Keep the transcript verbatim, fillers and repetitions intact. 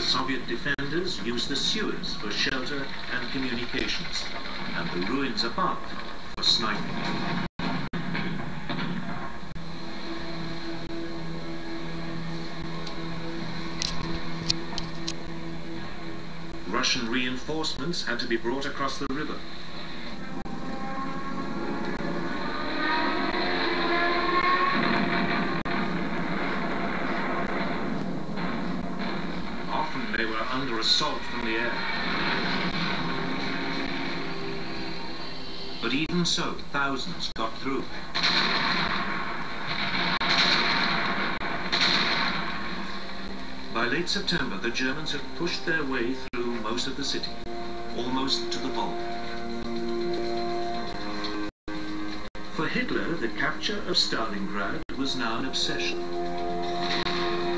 Soviet defenders used the sewers for shelter and communications, and the ruins above for sniping. Russian reinforcements had to be brought across the river. Often they were under assault from the air. But even so, thousands got through. By late September, the Germans had pushed their way through most of the city, almost to the Volga. For Hitler, the capture of Stalingrad was now an obsession.